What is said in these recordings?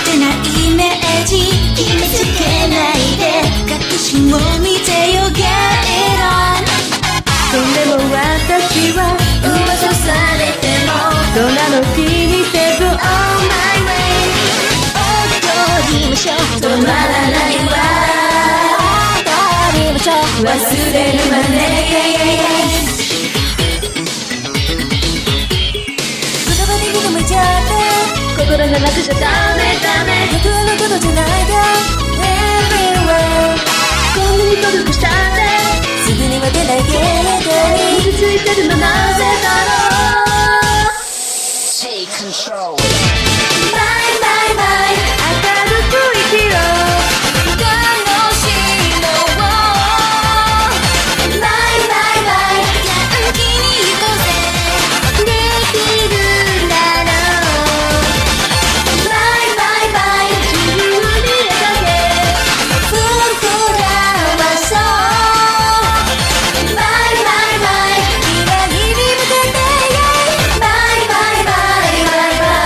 てないイメージ決めつけないで確信を見てよゲイロンそれも私は噂されてもそんなの気にせず On my way 踊りましょう止まらないわ踊りましょう忘れるまで言葉で認めちゃって心がなくちゃダメダメ僕のことじゃないで Everywhere こんなに孤独したってすぐには出ないけれど傷ついてるのなぜだろう Take control Bye bye bye 明るく生きろ楽しいのを Bye bye bye 元気に行こうぜできるなら Bye bye bye 自由に描け膨らまそう Bye bye bye 未来に向けて Bye bye bye bye bye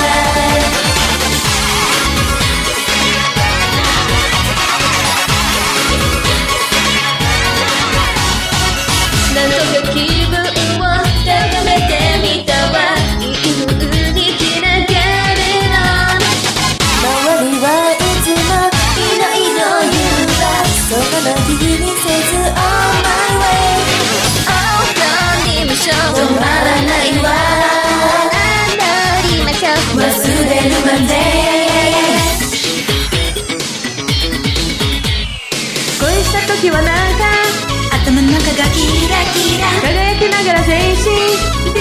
なんとか気分を高めてみたわいい風に気なげるの周りはいつもいろいろ言うわそこの気にせず On my way 踊りましょう止まらないわ踊りましょう忘れるまで恋した時はなんか頭の中がキラキラ輝きながら全身 Beautiful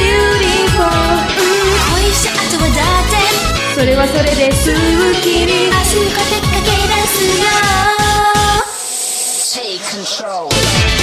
恋した後はだってそれはそれですぐきり明日か出かけ出すよ Take control